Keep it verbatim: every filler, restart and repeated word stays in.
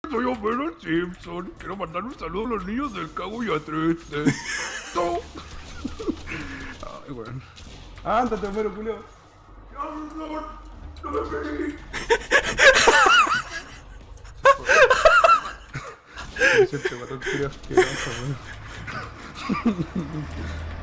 Soy Homero Simpson. Quiero mandar un saludo a los niños del Cago y a Triste. No. Ay, weón. Ándate, Homero, culio. No, no, no me pegué. Siempre, guatón, culio. Qué